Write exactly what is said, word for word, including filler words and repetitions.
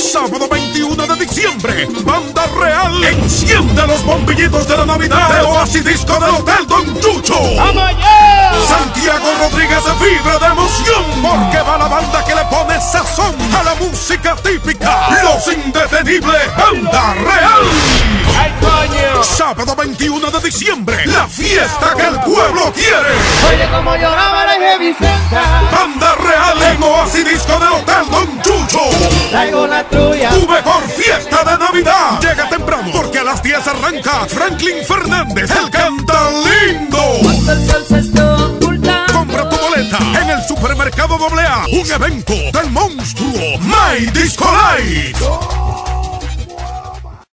Sábado veintiuno de diciembre, Banda Real enciende los bombillitos de la Navidad de Oasis Disco del Hotel Don Chucho. ¡Vamos allá! Santiago Rodríguez se vibra de emoción porque va la banda que le pone sazón a la música típica. Los Indetenibles, Banda Real. ¡Ay, coño! Sábado veintiuno de diciembre, la fiesta que el pueblo quiere. Oye, como lloraba la de Vicenta. Banda Real en Oasis Disco del Hotel Don Chucho. Traigo la tuya. Tu mejor fiesta de Navidad. Llega temprano porque a las diez arranca Franklin Fernández, el canta lindo. Cuando el sol se está ocultando. Compra tu boleta en el Supermercado doble A. Un evento del monstruo My Disco Light.